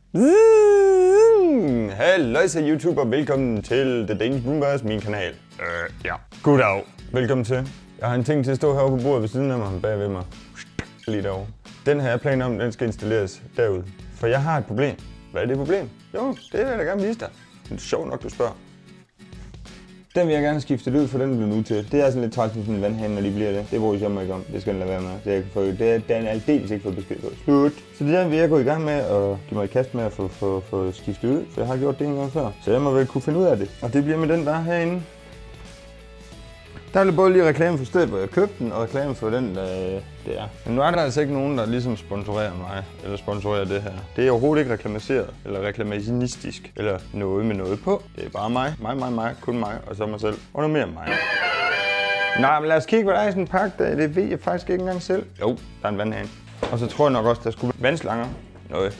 Halløjsa YouTube og velkommen til The Danish Boomers, min kanal. Ja. Goddag. Velkommen til. Jeg har en ting til at stå heroppe på bordet ved siden af mig, bagved mig. Lige derovre. Den her plan om, den skal installeres derude. For jeg har et problem. Hvad er det problem? Jo, det vil jeg da gerne vise dig. Det er sjovt nok, du spørger. Den vil jeg gerne skifte ud, for den bliver nu til. Det er sådan lidt træls med sådan en vandhane, når de bliver det. Det bruger jeg ikke om. Det skal den lade være med. Det jeg kan få, den er aldeles ikke fået besked på. Slut. Så det der vil jeg gå i gang med og give mig et kast med at få skiftet ud. For jeg har gjort det en gang før. Så jeg må vel kunne finde ud af det. Og det bliver med den, der er herinde. Der er både lige reklame for stedet, hvor jeg købte den, og reklame for den, der det er. Men nu er der altså ikke nogen, der ligesom sponsorerer mig, eller sponsorerer det her. Det er overhovedet ikke reklamaseret, eller reklamationistisk, eller noget med noget på. Det er bare mig, kun mig, og så mig selv, og noget mere mig. Nej, men lad os kigge, hvad der er i sådan en pakke der. Det ved jeg faktisk ikke engang selv. Jo, der er en vandhane. Og så tror jeg nok også, der skulle være vandslanger. Noget.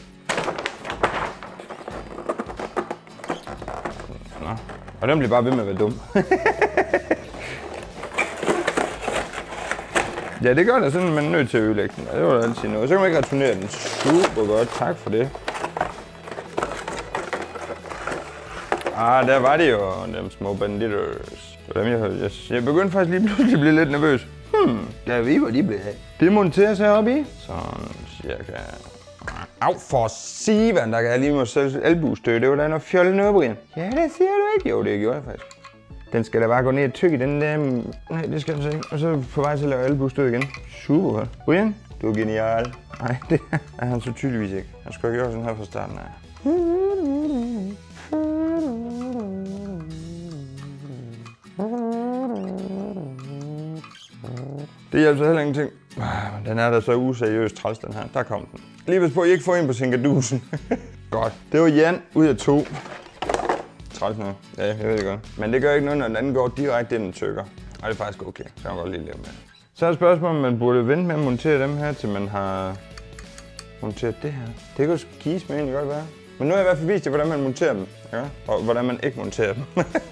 Nå. Og den bliver bare ved med at være dum. Ja, det gør det sådan, at man er nødt til at ødelægge den. Det var da altid noget. Så kan man ikke returnere den. Super godt. Tak for det. Der var det jo, dem små banditters. Jeg begyndte faktisk lige pludselig at blive lidt nervøs. Jeg ved, hvor de blev af. Det monteres heroppe i. Sådan cirka. Au, for sivan, der kan jeg lige må selv albuestøtte. Det var da noget fjollet noget, Brian. Ja, det siger du ikke. Jo, det gjorde jeg faktisk. Den skal da bare gå ned og tykke i den der... Nej, det skal den så ikke. Og så på vej til at lave albuestød igen. Super godt. Brian, du er genial. Nej, det er han så tydeligvis ikke. Han skulle have gjort sådan her fra starten af. Det hjælper heller ingenting. Den er da så useriøst træls, den her. Der kom den. Lige hvis på, I ikke får en på sinkadusen. Godt. Det var Jan ud af 2. Træls noget. Ja, jeg ved det godt. Men det gør ikke noget, når den anden går direkte ind og tykker. Og det er faktisk okay. Så kan man godt lige leve med. Så er spørgsmålet, om man burde vente med at montere dem her, til man har monteret det her. Det kan jo gives med egentlig godt være. Men nu har jeg i hvert fald vist jer, hvordan man monterer dem. Ja? Og hvordan man ikke monterer dem.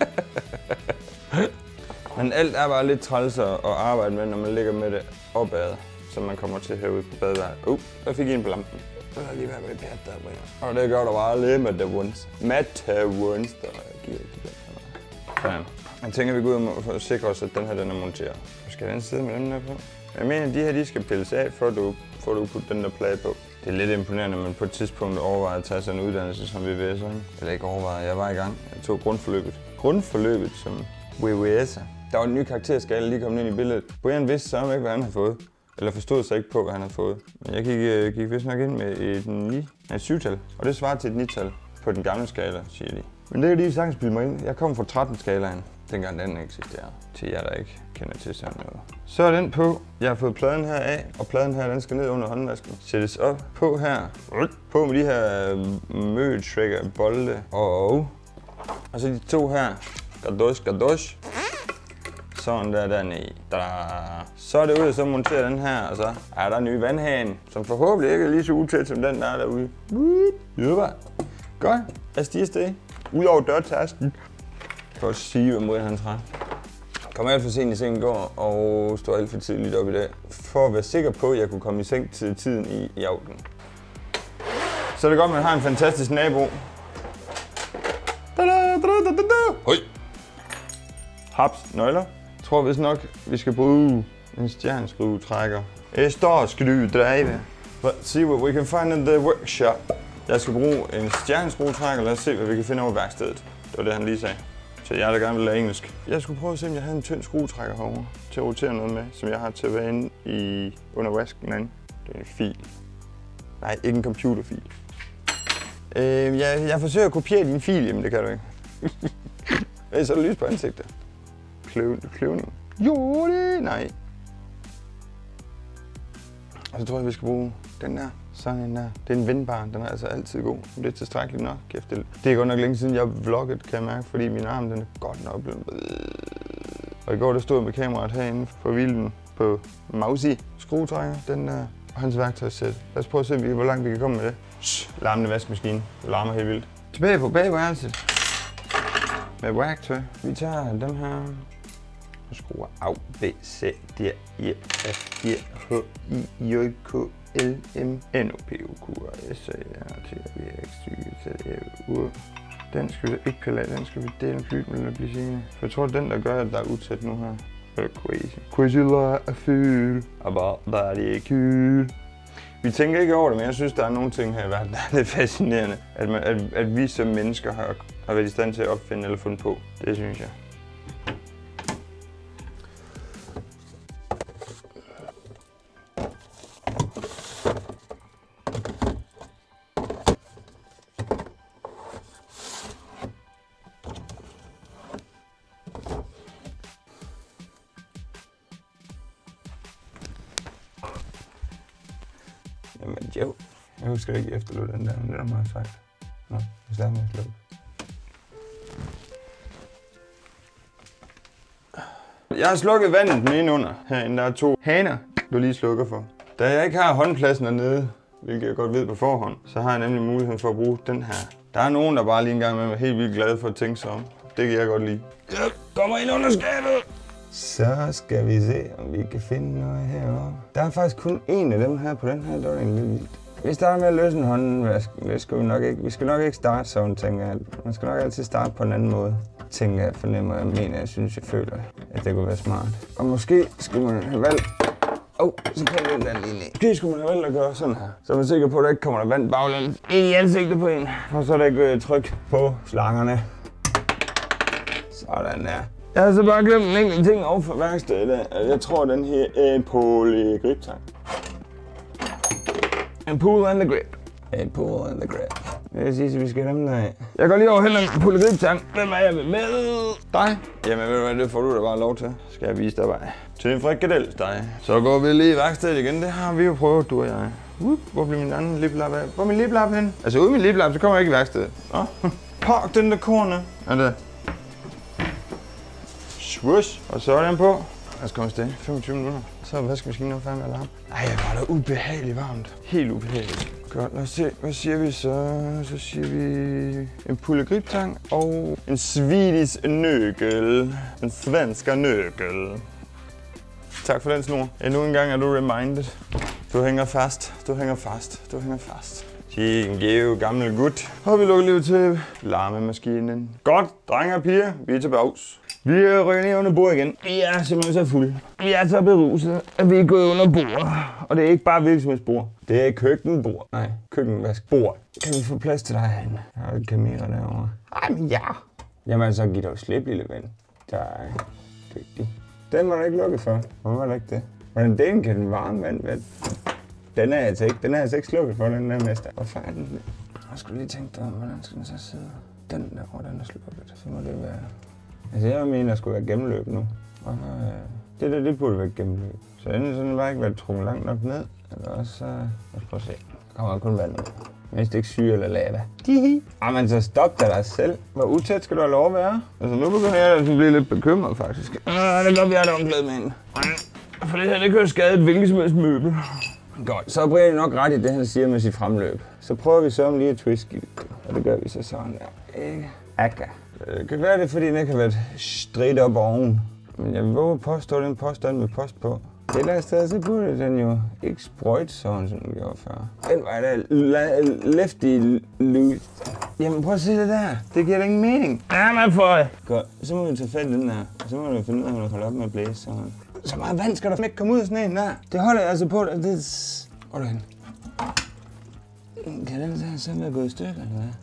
Men alt er bare lidt træls at arbejde med, når man ligger med det opad. Så man kommer til herude på badeværelset. Der fik I en på lampen. Så er lige været repæret der, Brian. Og det gør der bare lidt med the ones. Med the ones, der giver det til den. Ja. Jeg tænker, vi går ud og sikre os, at den her den er monteret. Skal den sidde med den der på? Jeg mener, de her de skal pilles af, for at du putter den der plade på. Det er lidt imponerende, at man på et tidspunkt overvejer at tage sådan en uddannelse som VVS'er. Eller ikke overvejet, jeg var i gang. Jeg tog grundforløbet. Grundforløbet som VVS'er. Der var en ny karakterskala lige kommet ind i billedet. Brian vidste så ikke, hvad han havde fået. Eller forstod sig ikke på, hvad han havde fået. Men jeg gik vist nok ind med et 7-tal. Og det svarer til et 9-tal på den gamle skala, siger de. Men det er jo lige sagtens bilde mig ind. Jeg kom fra 13-skalaen, dengang den eksisterede. Til jer, der ikke kender til sådan noget. Så er den på. Jeg har fået pladen her af, og pladen her, den skal ned under håndvasken. Sættes op på her. På med de her mø-trigger bolde. Og så de to her. Gadosh. Sådan der dernede i. Så er det ud, og så monterer den her, og så er der en ny vandhane, som forhåbentlig ikke er lige så utæt som den der er derude. Jøber. Godt. Jeg stiger sted. Ud over dørtasken. For at sige, hvad mod han træt. Kom alt for sent i seng i går, og stod alt for tidligt op i dag. For at være sikker på, at jeg kunne komme i seng til tiden i aften. Så er det godt, at man har en fantastisk nabo. Høj. Haps, nøgler. Jeg tror vist nok, vi skal bruge en stjerneskruetrækker. Jeg står skruedrive. Let's see what we can find in the workshop. Jeg skal bruge en stjerneskruetrækker. Lad os se, hvad vi kan finde over værkstedet. Det var det, han lige sagde. Til jer, der gerne vil lære engelsk. Jeg skulle prøve at se, om jeg havde en tynd skruetrækker herovre til at rotere noget med, som jeg har til at være inde under vasken derinde. Det er en fil. Nej, ikke en computerfil. Jeg forsøger at kopiere din fil, jamen det kan du ikke. Så er der lys på ansigtet. Kløvning. Jo, det nej. Og så tror jeg, vi skal bruge den der. Sådan en der. Det er en vindbar. Den er altså altid god. Det er tilstrækkeligt nok. Kæft, det er godt nok længe siden, jeg har vlogget, kan jeg mærke, fordi min arm den er godt nok blevet. Og i går der stod jeg med kameraet herinde på hvilen på Mausi skruetrækker. Den der og hans værktøjssæt. Lad os prøve at se, hvor langt vi kan komme med det. Larmende vaskemaskine. Det larmer helt vildt. Tilbage på bagværelset. Med værktøj. Vi tager dem her. Og skruer A, B, C, D, E, F, G, H, I, J, K, L, M, N, O, P, O, Q, R, S, A, R, T, V, X, Y, Den skal vi ikke pille af, den skal vi dele fyldt med lidt glycine. For jeg tror, den der gør, at der er utæt nu her. Det er crazy. Crazy like a feel about that cool. Vi tænker ikke over det, men jeg synes, der er nogle ting her i verden, der er lidt fascinerende. At vi som mennesker har været i stand til at opfinde eller fundet på. Det synes jeg. Jamen jo, jeg husker ikke efterløb den der, men det er meget sejt. Nå, vi starter med at slukke. Jeg har slukket vandet nedenunder herinde. Der er 2 haner, du lige slukker for. Da jeg ikke har håndpladsen dernede, hvilket jeg godt ved på forhånd, så har jeg nemlig muligheden for at bruge den her. Der er nogen, der bare lige en gang med mig helt vildt glade for at tænke sig om. Det kan jeg godt lide. Jeg kommer ind under skabet! Så skal vi se, om vi kan finde noget herovre. Der er faktisk kun én af dem her på den her, det var egentlig lidt vildt. Vi starter med at løsne hånden. Det skal vi nok ikke. Vi skal nok ikke starte sådan, tænker jeg. Man skal nok altid starte på en anden måde. Tænker jeg, fornemmer jeg, mener jeg, synes jeg føler, at det kunne være smart. Og måske skulle man have valgt... så kan jeg den lige ned. Måske skulle man have valgt at gøre sådan her. Så er man sikker på, at der ikke kommer der vand baglæns ind i ansigtet på en. Og så er der ikke tryk på slangerne. Sådan der. Jeg har så bare glemt en enkelt ting over for værkstedet i dag. Jeg tror, den her er en polygriptang. En pool and the grip. En pool and the grip. Det vil sige, at vi skal have dem der af. Jeg går lige over hen en polygriptang. Hvem er jeg med? Dig? Jamen ved du hvad, det får du da bare lov til. Skal jeg vise dig vej. Til en frikadellesteg. Så går vi lige i værkstedet igen. Det har vi jo prøvet, du og jeg. Hvor bliver min anden liplap af? Hvor er min liplap hen? Altså uden min liplap, så kommer jeg ikke i værkstedet. Pak den der korne. Er det? Swoosh. Og så er den på. Lad os komme afsted. 25 minutter. Så er vaskemaskinen nok færdig med alarm. Ej, jeg var da ubehageligt varmt. Helt ubehageligt. Godt, lad os se. Hvad siger vi så? Så siger vi en polygriptang og en swedish nøgel. En svensker nøgel. Tak for den snor. Endnu en gang er du reminded. Du hænger fast. Du hænger fast. Du hænger fast. Kig, en gammel gut. Og vi lukker lige til larmemaskinen. Godt, drenge og piger. Vi er tilbage. Vi er røget ned under bord igen. Vi er simpelthen så fulde. Vi er så beruset, at vi er gået under bord. Og det er ikke bare virksomhedsbord. Det er køkkenbord. Nej, køkkenvaskbord. Kan vi få plads til dig herinde? Jeg har et kamera derovre. Ej, men ja. Jamen så giv dog slip, lille ven. Der er dygtig. Den var der ikke lukket for. Hvorfor var der ikke det? Hvordan den kan den varme vand være? Den er altså ikke slukket for, den der mester. Hvorfor er den? Jeg skulle lige tænke dig om, hvordan skal den så sidde? Den der, den er slukket. Så må det være... Altså jeg mener, der skulle være gennemløb nu. Det burde være gennemløb. Så enten sådan bare ikke været trukket langt nok ned, eller også lad os prøve at se. Der kommer kun vand ud. Mest ikke syre eller lava. Men så stop dig selv. Hvor utæt skal du have lov at være? Altså nu begynder jeg at blive lidt bekymret faktisk. Det er godt, vi har et omklæde med en. For det her, det kan jo skade et hvilket som helst møbel. Godt, så er Brian nok ret i det, han siger med sit fremløb. Så prøver vi så om lige at twiste det. Og det gør vi så sådan der. Ikke? Akka. Det kan være det, fordi den ikke har været straight op oven. Men jeg vil våge at påstå den påstand med post på. Et eller andet sted, så burde den jo ikke sprøjte sådan, som den gjorde før. Den var da lefty loose. Jamen prøv at se det der. Det giver da ingen mening. Ja, man får det. Godt, så må vi tage fat i den der. Og så må vi finde ud af, at man holder op med at blæse sådan. Så meget vand skal der ikke komme ud af sådan en der. Det holder jeg altså på. Hvor er du henne? Kan den der så være gået i stykker, eller hvad?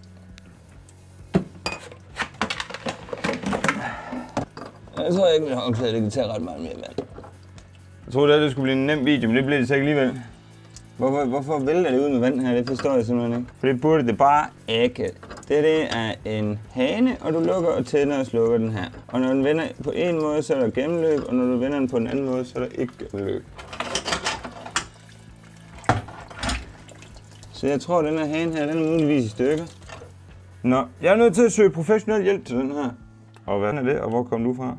Jeg tror ikke, at håndklædet kan tage ret meget mere vand. Jeg troede, at det skulle blive en nem video, men det blev det så ikke alligevel. Hvorfor vælter det ud med vand her? Det forstår jeg simpelthen ikke. For det burde det bare ikke. Det er en hane, og du lukker og tænder og slukker den her. Og når den vender på en måde, så er der gennemløb, og når du vender den på en anden måde, så er der ikke gennemløb. Så jeg tror, at den her hane her, den er muligvis i stykker. Nå, jeg er nødt til at søge professionel hjælp til den her. Og hvad er det, og hvor kom du fra?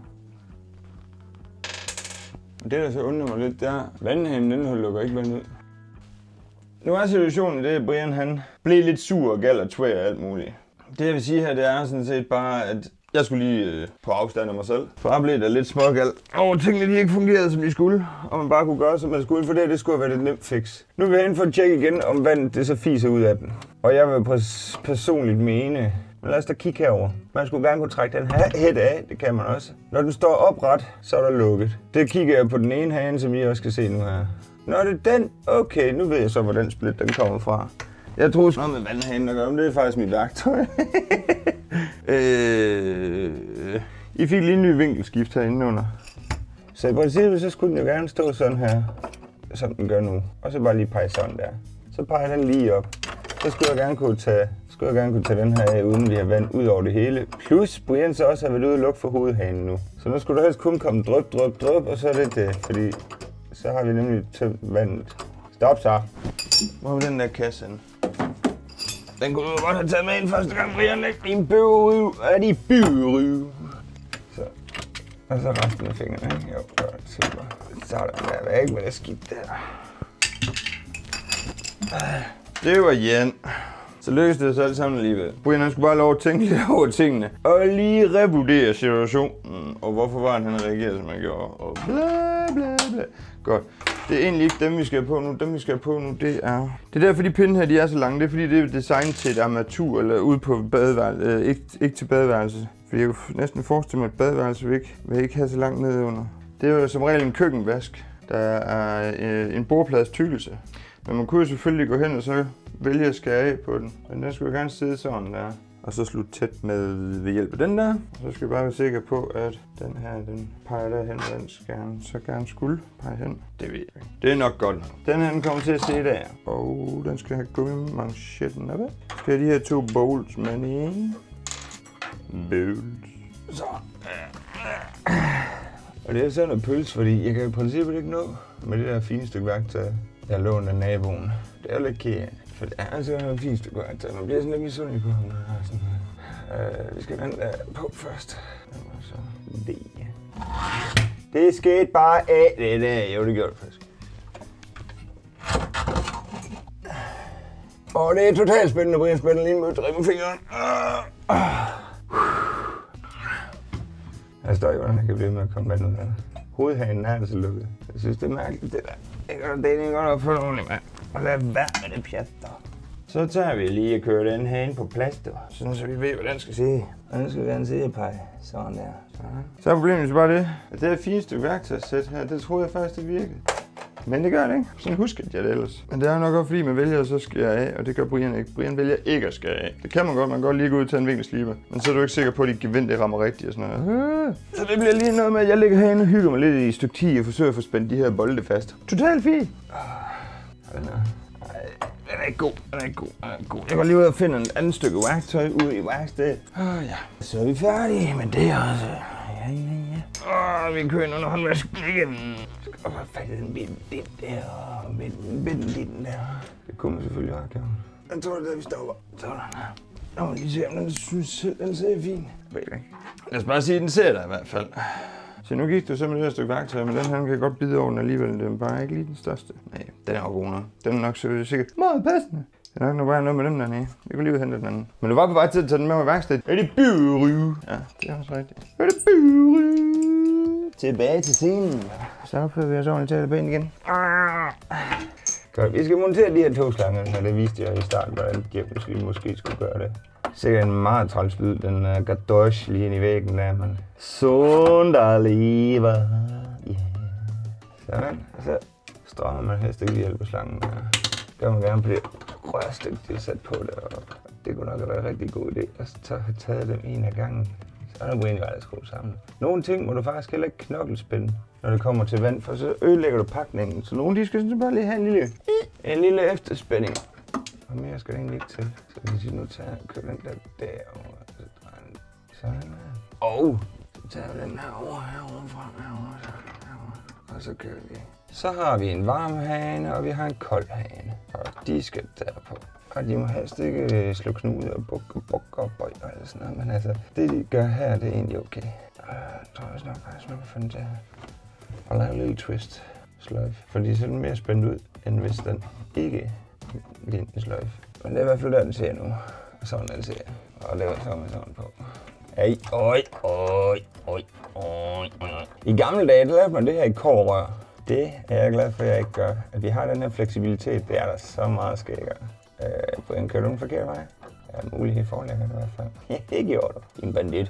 Og det, der så undrer mig lidt, det er, vandhanen den lukker ikke vand ud. Nu er situationen det, at Brian han blev lidt sur og gal og tvær og alt muligt. Det jeg vil sige her, det er sådan set bare, at jeg skulle lige på afstand af mig selv. For jeg blev da lidt smågal over tingene, de ikke fungerede, som de skulle. Og man bare kunne gøre, som man skulle, for det skulle have været et nemt fix. Nu vil jeg hen for at tjekke igen, om vandet det så fiser ud af den. Og jeg vil personligt mene, Men lad os da kigge herover. Man skulle gerne kunne trække den her hætte af, det kan man også. Når den står opret, så er der lukket. Det kigger jeg på den ene hane, som I også skal se nu her. Nå, det er den. Okay, nu ved jeg så, hvor den split den kommer fra. Jeg troede noget med vandhanen at gøre, men det er faktisk mit værktøj. I fik lige en ny vinkelskift herinde under. Så i princippet, så skulle den jo gerne stå sådan her, som den gør nu. Og så bare lige pege sådan der. Så peger den lige op. Så skulle jeg gerne kunne tage den her af, uden vi har vand ud over det hele. Plus, Brian så også har været ude og lukke for hovedhanen nu. Så nu skulle der helst kun komme dryp, og så er det det, fordi så har vi nemlig tømt vandet. Stop så. Hvor er den der kasse henne? Den kunne du godt have taget med ind første gang, Brian. Læg din bøgeryv. Er de bøgeryv? Så. Og så resten af fingrene, ikke? Jo, godt. Super. Sådan der. Væk med det skidt der. Det var Jan. Så lykkedes det så alt sammen alligevel. Brian han skulle bare lov at tænke lidt over tingene. Og lige revurdere situationen. Og hvorfor var han reagerede, som han gjorde. Og bla bla bla. Godt. Det er egentlig ikke dem, vi skal have på nu. Dem, vi skal have på nu, det er derfor, de pinde her, de er så lange. Det er fordi, det er designet til et armatur, eller ude på badeværelse. Ikke til badeværelse. Fordi jeg kunne næsten forestille mig, at badeværelse vil ikke have så langt nede under. Det er jo som regel en køkkenvask. Der er en bordplades tykkelse. Men man kunne jo selvfølgelig gå hen og så vælge at skære af på den. Men den skulle jo gerne sidde sådan der. Og så slutte tæt med ved hjælp af den der. Og så skal vi bare være sikre på, at den her, den peger derhen, og den skal så gerne skulle pege hen. Det ved jeg ikke. Det er nok godt nok. Den her, den kommer til at se der. Og den skal have gummimanchetten af. Skal have de her 2 bolts med i. Bolts. Så. Og det er sådan noget pølse, fordi jeg kan i princippet ikke nå med det der fine stykke værktøj, jeg låner af naboen. Det er jo lidt kære. For det er altså et fint stykke værktøj. Man bliver sådan lidt misundelig på ham, når jeg har sådan noget. Vi skal vente på først. Så det. Det skete bare af det der. Jo, det gjorde det faktisk. Og det er totalt spændende, Brian spænder lige med med fingeren. Jeg står ikke, hvordan jeg kan blive med at komme med den her. Hovedhanen er altså lukket. Jeg synes, det er mærkeligt, det der. Det er ikke godt opført ordentligt, mand. Og lad være med det pjat, der. Så tager vi lige at køre den hane på plads, der. Sådan, så vi ved, hvad den skal se. Og den skal gerne se at pege. Sådan der. Sådan. Så er problemet så bare det, at det her fine stykke værktøjssæt her, det troede jeg faktisk, det virkede. Men det gør det ikke. Sådan husker jeg det ellers. Men det er jo nok også fordi, man vælger at så skære af, og det gør Brian ikke. Brian vælger ikke at skære af. Det kan man godt. Man kan godt lige gå ud og tage en vinkelsliber. Men så er du ikke sikker på, at dit gevind det rammer rigtigt og sådan noget. Så det bliver lige noget med, at jeg ligger herinde og hygger mig lidt i et stykke tid og forsøger at få spændt de her bolde fast. Totalt fint. Den er ikke god. Den er ikke god. Jeg går lige ud og finder et andet stykke værktøj ude i værkstedet. Ja. Så er vi færdige med det også. Ja. Vi kører ind under håndvasken igen. Og så faldt den bitte der, og bitte der. Det kunne man selvfølgelig have gjort. Jeg tror, det er, vi stopper. Sådan her. Nå, må lige se, om den synes, den ser fin. Lad os bare sige, at den ser der i hvert fald. Så nu gik du så med det her stykke værktøj, men den her kan godt bide over den alligevel. Den er bare ikke lige den største. Nej, den er jo god nok. Den er nok sikkert meget passende. Det er nok bare noget med dem dernede. Vi kan lige hente den anden. Men du var på vej til at tage den med i værkstedet. Er det bøgeryve? Ja, det er også rigtigt. Er det bøgeryve? Tilbage til scenen. Så opfører vi os ordentligt til at på ind igen. Godt, vi skal montere de her 2 slanger, så det viste jeg i starten, hvordan jeg måske skulle gøre det. Sikkert en meget træls lyd, den gadosh lige ind i væggen der, men sådan der lever. Yeah. Sådan, og så strammer man helst ikke hjælp på slangen der. Gør man gerne på det rørstykke, de er sat på det, og det kunne nok være en rigtig god idé at have taget dem en af gangen. Så er der egentlig ret skruet sammen. Nogle ting må du faktisk heller ikke knoklespænde, når det kommer til vand, for så ødelægger du pakningen. Så nogle de skal sådan bare lige have en lille efterspænding. Og mere skal det egentlig ikke til. Så hvis vi nu kører den der derovre, så drejer den sådan her. Og så tager vi den herovre fra, og så kører vi. Så har vi en varm hane, og vi har en kold hane. Og de skal derpå. Og de må helst ikke slå knude og bukke og bøj og alt sådan noget. Men altså, det de gør her, det er egentlig okay. Jeg tror også nok faktisk, man kan finde det her. Og lave en lille twist sløjf. Fordi så er den mere spændt ud, end hvis den ikke lignende en sløjf. Men det er i hvert fald der, den ser nu. Og sådan den ser. Og det var sådan på. Ej, I gamle dage, der lavede man det her i kårrør. Det er jeg glad for, at jeg ikke gør. At vi har den her fleksibilitet, det er der så meget skækkere. Brian, kører du den forkerte vej? Ja, mulighed forelægger det i hvert fald. Ja, det gjorde du. En bandit.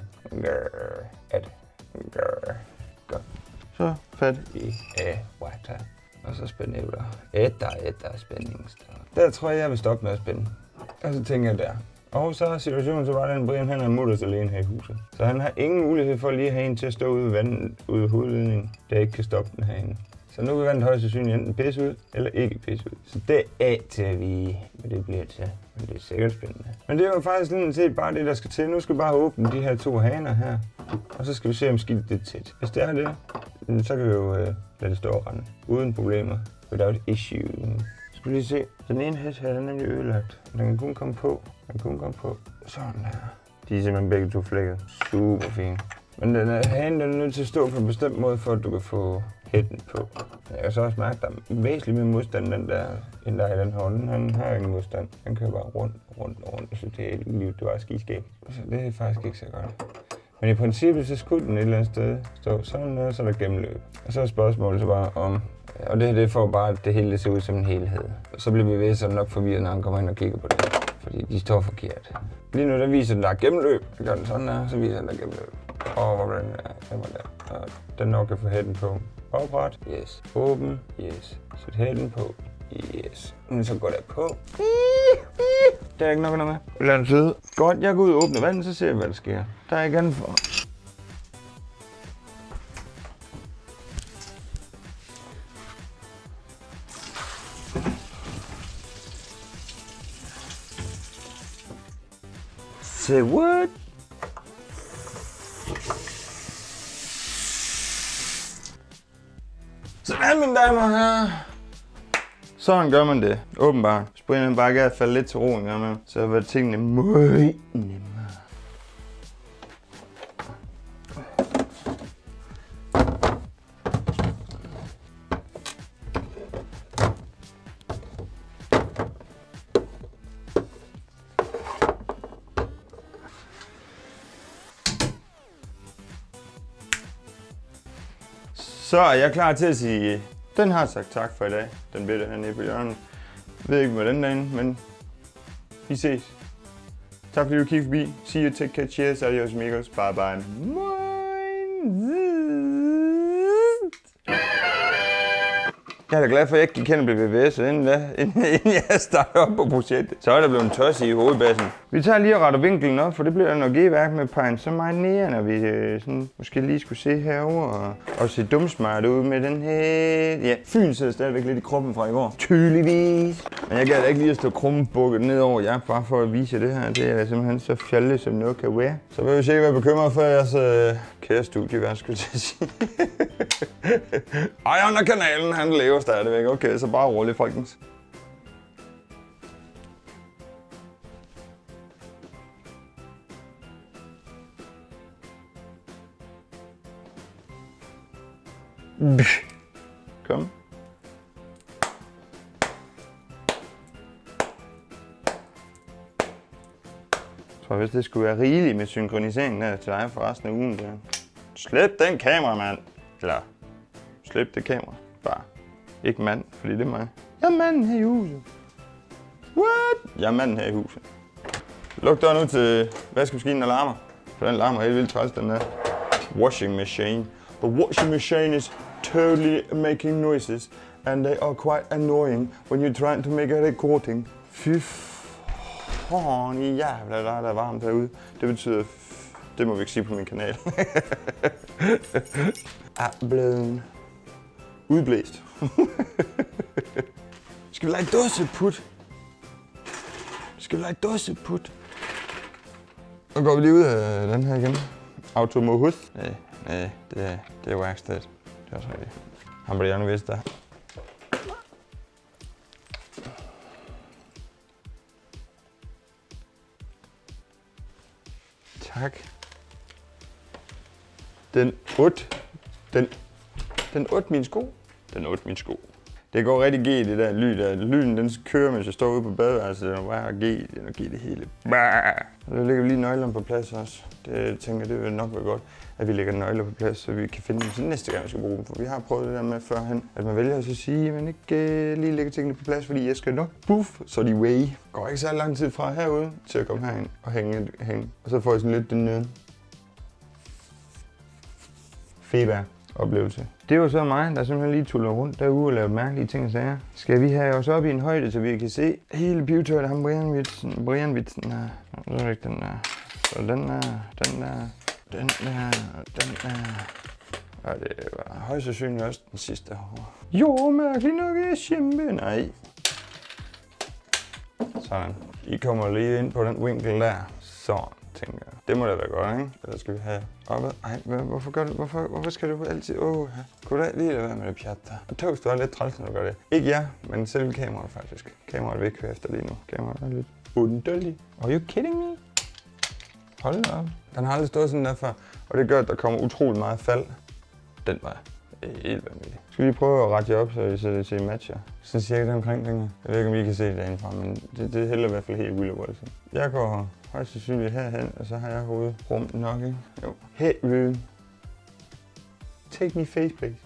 Godt. Så fat i water. Og så spænd efter. Efter spændingsstart. Der tror jeg vil stoppe med at spænde. Og så tænker jeg der. Og så er situationen så bare den, Brian han er mutters alene her i huset. Så han har ingen mulighed for lige at have en til at stå ude i vandet, ude i hovedledningen, der ikke kan stoppe den herinde. Så nu vil vandet højst sandsynligt enten pisse ud, eller ikke pisse ud. Så det er A til at vide, hvad det bliver til. Men det er sikkert spændende. Men det er jo faktisk lidt set bare det, der skal til. Nu skal vi bare åbne de her 2 haner her. Og så skal vi se, om skidtet er tæt. Hvis det er det, så kan vi jo lade det stå og rende. Uden problemer. Without issue. Skal vi lige se. Så den ene hæt her, den er nemlig ødelagt. Den kan kun komme på. Sådan der. De er simpelthen begge 2 flækket. Super fint. Men den hanen er nødt til at stå på en bestemt måde, for at du kan få hætten på. Jeg kan så også mærke, at der er væsentligt mere modstand, end der er i den hånd. Han har ingen modstand. Han kører bare rundt. Så det er livet, det var skiskæg. Så det er faktisk ikke så godt. Men i princippet, så skulle den et eller andet sted stå sådan der, så er der gennemløb. Og så er spørgsmålet så bare om... Og det får bare, at det hele ser ud som en helhed. Og så bliver bevægelserne nok forvirret, når han kommer ind og kigger på det. Fordi de står forkert. Lige nu der viser den, der er gennemløb. Så gør den sådan der, så viser den, der er gennemløb. Og hvor den er, den var der. Og den nok kan få hætten på. Opret. Yes. Åben. Yes. Sæt hætten på. Yes. Men så går der på. Der er ikke nok med. Lad den sidde. Godt, jeg går ud og åbner vandet, så ser jeg, hvad der sker. Der er ikke andet for. Say what? Sådan, mine damer og herrer. Sådan gør man det, åbenbart. Springen bare gerne falde lidt til ro en gang med. Så var tingene meget nemmere. Så er jeg klar til at sige, den har sagt tak for i dag, den bitte hernede på hjørnet. Jeg ved ikke, hvad den derinde, men vi ses. Tak fordi du kiggede forbi. See you, take care, cheers, adios amigos, bye bye. Jeg er da glad for, at jeg ikke gik hen og blev bevæget, inden jeg startede op på projektet. Så er der blevet en tosse i hovedbassen. Vi tager lige og retter vinklen op, for det bliver noget g-værk med pegen så meget nede, når vi sådan, måske lige skulle se herover og se dumsmart ud med den her. Ja, Fyn sidder stadigvæk lidt i kroppen fra i går. Tydeligvis. Men jeg gad da ikke lige at stå krummebukket nedover jer, bare for at vise det her. Det er simpelthen så fjollet, som noget kan være. Så vil jeg ikke være bekymret for jeres kære studievært, skulle jeg til at sige. Ej, under kanalen, han lever stadigvæk. Okay, så bare roligt, folkens. Kom. Jeg tror, hvis det skulle være rigeligt med synkroniseringen der til dig for resten af ugen. Der. Slip den kamera, mand. Eller, slip det kamera. Bare. Ikke mand, fordi det er mig. Jeg er manden her i huset. What? Jeg er manden her i huset. Luk døren ud til vaskemaskinen og larmer. For den larmer helt vildt træls, den der washing machine. The washing machine is totally making noises. And they are quite annoying when you're trying to make a recording. Fy foran i jævla, der er varmt herude. Det betyder, det må vi ikke sige på min kanal. Er blevet udblæst. Skal vi lege dåseput? Så går vi lige ud af den her igen. Automohus. Nej, det er værkstedet. Det er også rigtigt. Han bliver nu vist der. Tak. Den åt min sko. Det går rigtig G, det der lyd der. Lyden, den kører, mens jeg står ude på badeværelset, og bare G, den G det hele. Så lægger vi lige nøglerne på plads også. Det tænker det vil nok være godt, at vi lægger nøgler på plads, så vi kan finde dem til næste gang, vi skal bruge dem. For vi har prøvet det der med førhen, at man vælger at sige, at man ikke lige lægger tingene på plads, fordi jeg skal nok buff, så de way. Går ikke så lang tid fra herude til at komme herind og hænge. Og så får jeg sådan lidt den nede. Feber oplevelse. Det var så mig, der simpelthen lige tuller rundt derude og lavede mærkelige ting og sager. Skal vi have os op i en højde, så vi kan se hele pivetøjet, ham Brian-vitsen her. Så er ikke den der. Så den der, den der, den der, den der. Og det var højst sandsynligt også den sidste år. Jo, mærkeligt nok er kæmpe. Nej. Sådan. I kommer lige ind på den vinkel der. Sådan, tænker jeg. Det må da være godt, ikke? Eller skal vi have oppe? Ej, hvorfor gør du? Hvorfor skal du altid? Kunne du lige lade være med det pjat der? Og Toast, du er lidt træls, når du gør det. Ikke jeg, men selv kameraet faktisk. Kameraet vil ikke køre efter lige nu. Kameraet er lidt underligt. Are you kidding me? Hold da op. Den har aldrig stået sådan der før, og det gør, at der kommer utrolig meget fald. Den var helt vanvittig. Skal vi lige prøve at rette jer op, så I matcher. Så cirka det omkring den her. Jeg ved ikke, om I kan se det derindefra, men det hælder i hvert fald helt vildt voldsomt. Jeg går højst sandsynligt herhen, og så har jeg hovedet rum nok, ikke? Jo. Hey, Rune. Take me face, please.